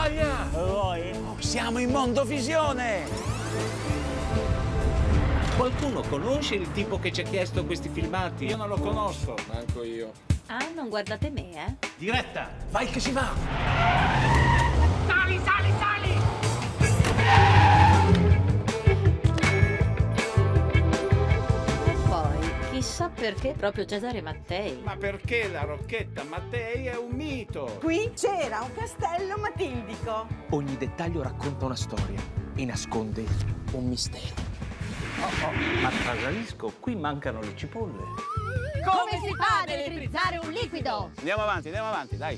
Voglia! Vuoi? Siamo in Mondovisione! Qualcuno conosce il tipo che ci ha chiesto questi filmati? Io non lo conosco. Manco io. Ah, non guardate me, eh? Diretta, vai che si va! Sali, sali, sali! E poi, chissà perché proprio Cesare Mattei. Ma perché la Rocchetta Mattei è un mito? Qui c'era un castello matildico. Ogni dettaglio racconta una storia e nasconde un mistero. Ma trasalisco, qui mancano le cipolle. Come si fa ad elettrizzare un liquido? Andiamo avanti, dai.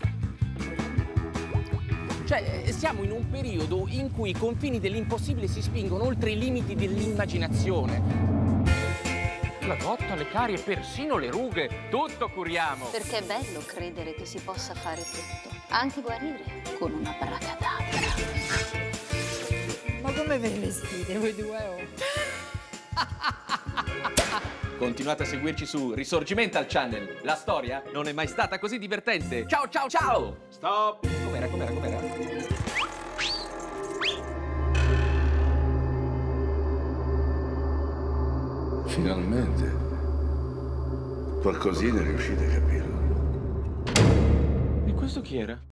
Cioè, siamo in un periodo in cui i confini dell'impossibile si spingono oltre i limiti dell'immaginazione. La gotta, le carie, persino le rughe, tutto curiamo. Perché è bello credere che si possa fare tutto, anche guarire con una abracadabra. Ma come ve ne vestite voi due? Continuate a seguirci su Risorgimental Channel. La storia non è mai stata così divertente. Ciao, ciao, ciao! Stop! Com'era? Finalmente. Qualcosina riuscite a capirlo. E questo chi era?